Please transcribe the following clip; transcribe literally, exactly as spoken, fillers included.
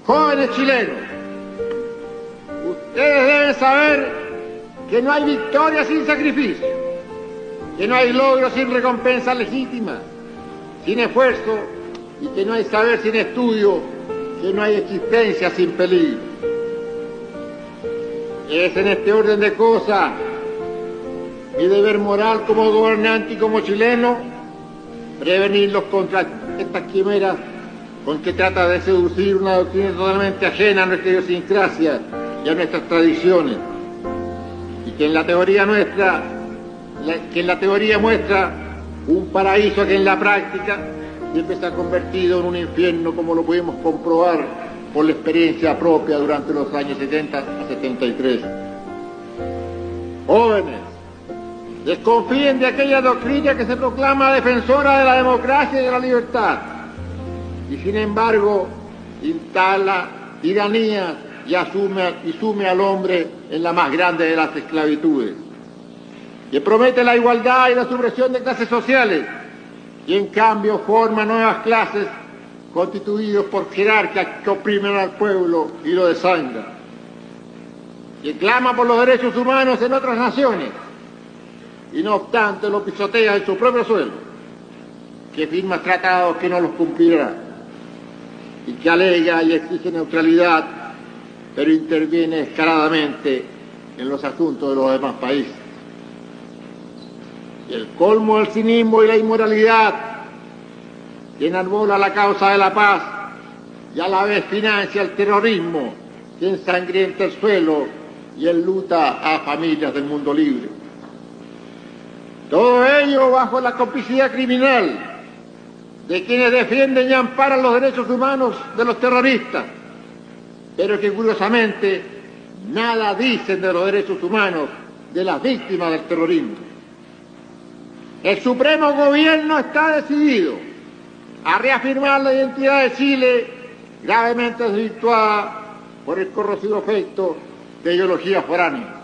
Jóvenes chilenos, ustedes deben saber que no hay victoria sin sacrificio, que no hay logro sin recompensa legítima, sin esfuerzo, y que no hay saber sin estudio, que no hay existencia sin peligro. Es en este orden de cosas mi deber moral como gobernante y como chileno prevenirlos contra estas quimeras con que trata de seducir una doctrina totalmente ajena a nuestra idiosincrasia y a nuestras tradiciones, y que en la teoría nuestra, la, que en la teoría muestra un paraíso que en la práctica siempre se ha convertido en un infierno, como lo pudimos comprobar por la experiencia propia durante los años setenta a setenta y tres. Jóvenes, desconfíen de aquella doctrina que se proclama defensora de la democracia y de la libertad, y sin embargo instala tiranía y asume y sume al hombre en la más grande de las esclavitudes, que promete la igualdad y la supresión de clases sociales, y en cambio forma nuevas clases constituidos por jerarcas que oprimen al pueblo y lo desangran, que clama por los derechos humanos en otras naciones y no obstante lo pisotea en su propio suelo, que firma tratados que no los cumplirá y que alega y exige neutralidad, pero interviene descaradamente en los asuntos de los demás países. Y el colmo del cinismo y la inmoralidad, que enarbola la causa de la paz y a la vez financia el terrorismo que ensangrienta el suelo y enluta a familias del mundo libre. Todo ello bajo la complicidad criminal de quienes defienden y amparan los derechos humanos de los terroristas, pero que curiosamente nada dicen de los derechos humanos de las víctimas del terrorismo. El Supremo Gobierno está decidido a reafirmar la identidad de Chile, gravemente desvirtuada por el corrosivo efecto de ideologías foráneas.